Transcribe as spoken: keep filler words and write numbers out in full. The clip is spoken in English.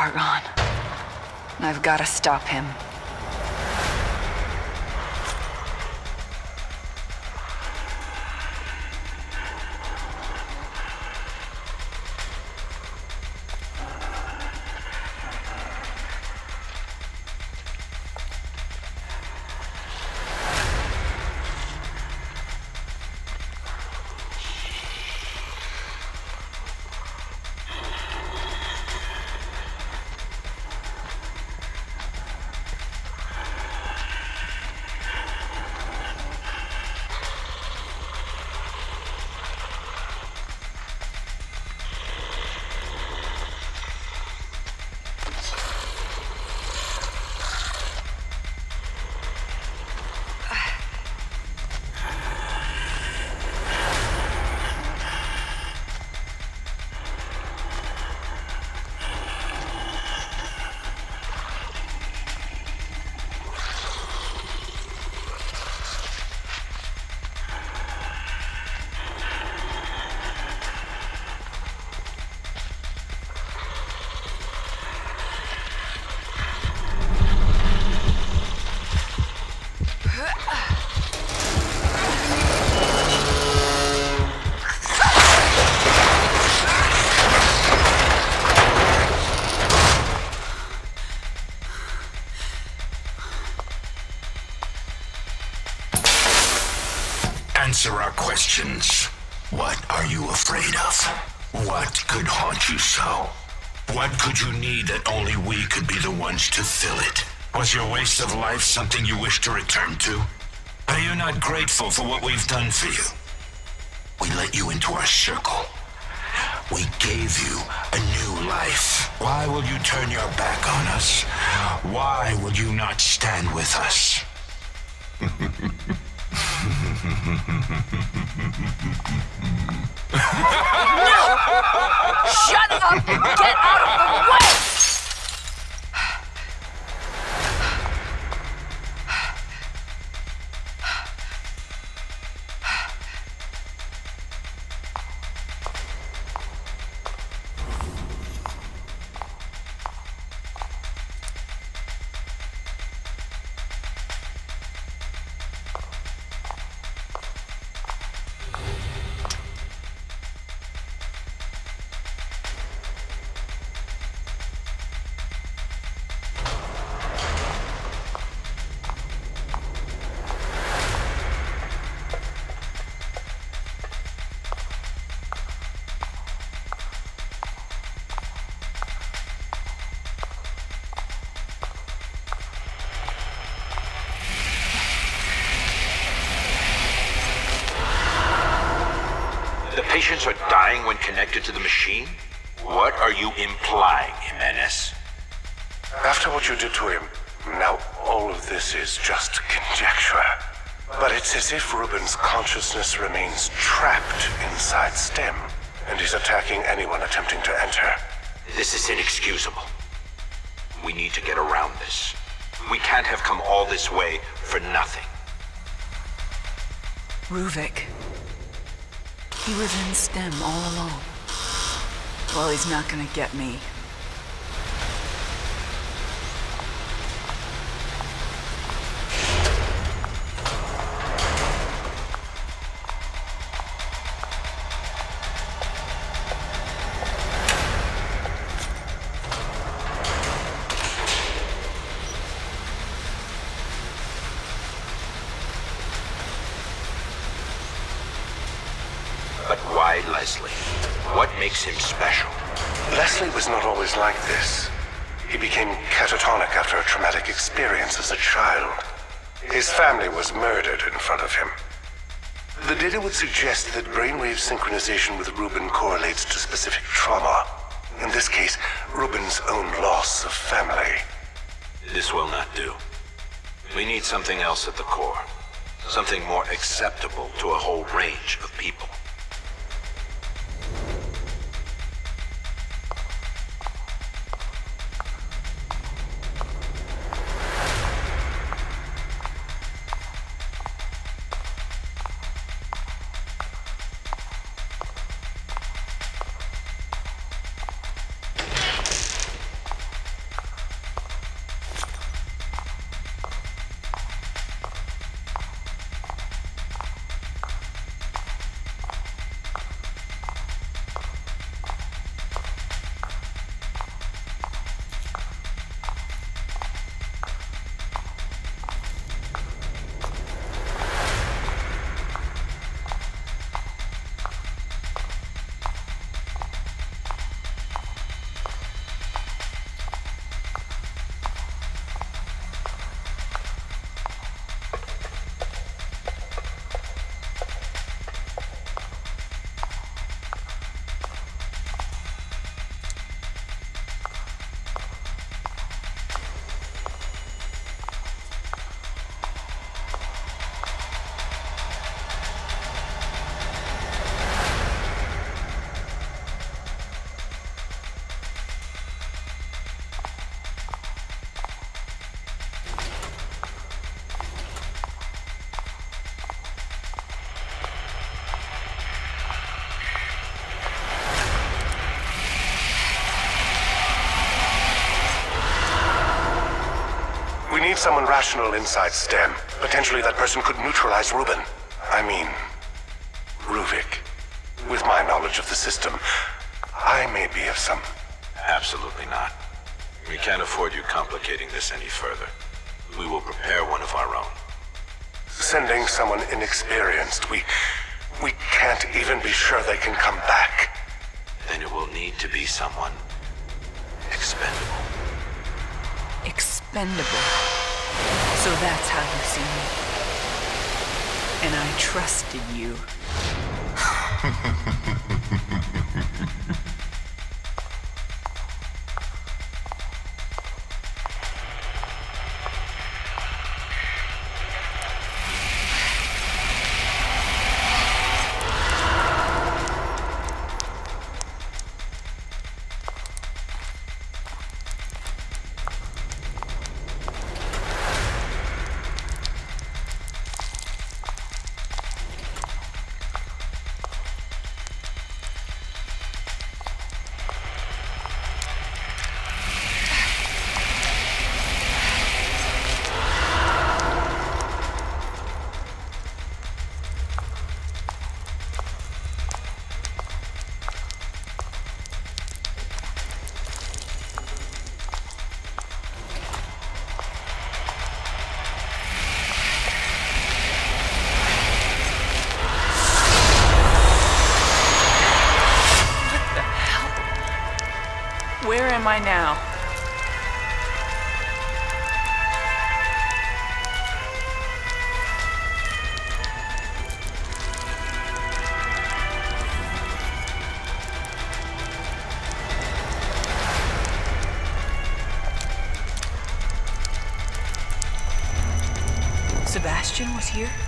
Argonne. I've got to stop him. Answer our questions. What are you afraid of? What could haunt you so? What could you need that only we could be the ones to fill it? Was your waste of life something you wish to return to? Are you not grateful for what we've done for you? We let you into our circle. We gave you a new life. Why will you turn your back on us? Why will you not stand with us? No! Shut up and get out of the way! Patients are dying when connected to the machine? What are you implying, Jimenez? After what you did to him, now all of this is just conjecture. But it's as if Ruben's consciousness remains trapped inside STEM, and is attacking anyone attempting to enter. This is inexcusable. We need to get around this. We can't have come all this way for nothing. Ruvik. He was in STEM all along. Well, he's not gonna get me. Leslie. What makes him special? Leslie was not always like this. He became catatonic after a traumatic experience as a child. His family was murdered in front of him. The data would suggest that brainwave synchronization with Ruben correlates to specific trauma. In this case, Ruben's own loss of family. This will not do. We need something else at the core. Something more acceptable to a whole range of people. We need someone rational inside STEM. Potentially that person could neutralize Ruben. I mean, Ruvik. With my knowledge of the system, I may be of some... Absolutely not. We can't afford you complicating this any further. We will prepare one of our own. Sending someone inexperienced, we... we can't even be sure they can come back. Then it will need to be someone expendable. Expendable. So that's how you see me. And I trusted you. Where am I now? Sebastian was here?